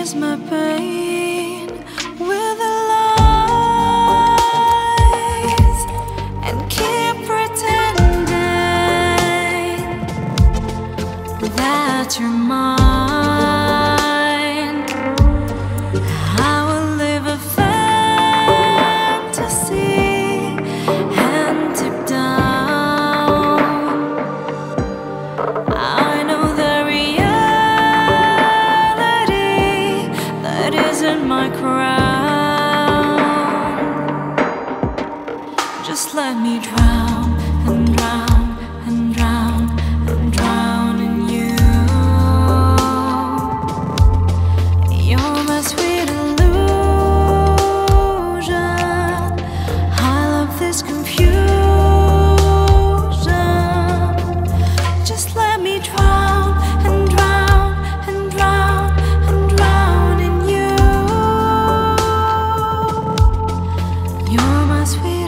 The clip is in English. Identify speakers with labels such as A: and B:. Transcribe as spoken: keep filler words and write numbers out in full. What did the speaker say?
A: ease my pain with the lies and keep pretending that you're mine. I will live a fantasy, and deep down I know the reality that isn't my crown. Just let me drown and drown and drown and drown in you. You're my sweet illusion. I love this confusion. Just let me drown and drown and drown and drown in you. You're my sweet